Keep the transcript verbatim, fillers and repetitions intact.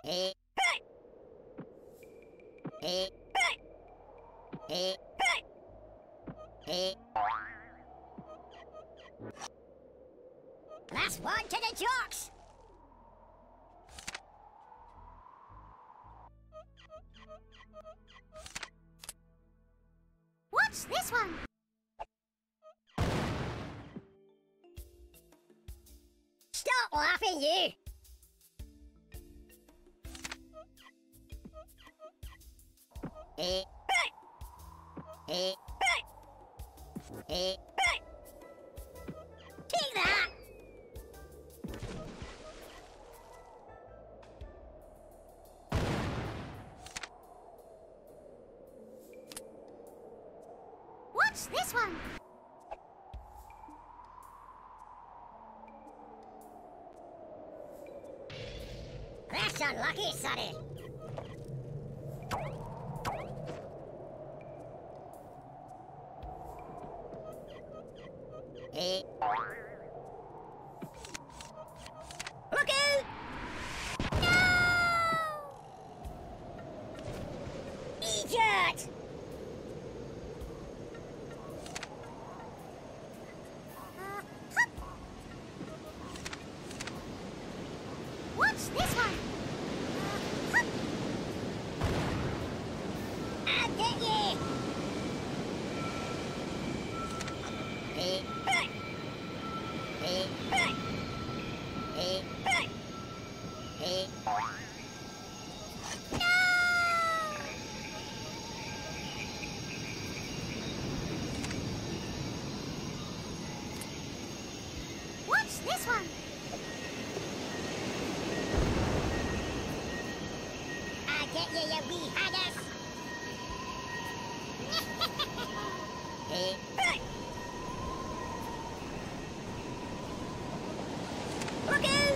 Last one to the jocks! What's this one? Stop laughing, you! Take that! What's this one? That's unlucky, Sonny. Look out! No! Idiot! What's this one? I'll get you! What's this one? I'll get you, you wee haggis! Look out!